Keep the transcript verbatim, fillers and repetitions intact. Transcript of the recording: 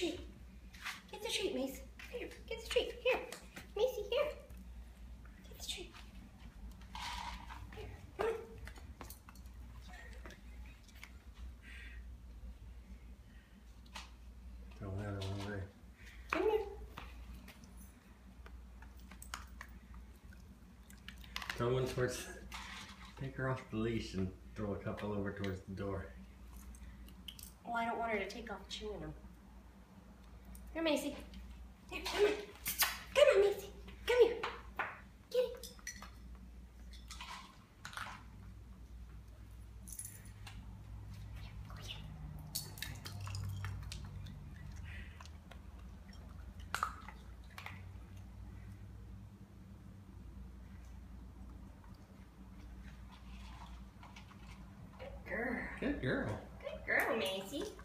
treat. Get the treat, Mace. Here, get the treat. Here. Macie, here. Get the treat. Here, come on. Throw that one away. Come here. Throw one towards, take her off the leash and throw a couple over towards the door. Oh, I don't want her to take off chewing them. Here, Macie. Here, come on. Come on, Macie. Come here. Get it. Here, go get it. Good girl. Good girl. Good girl, Macie.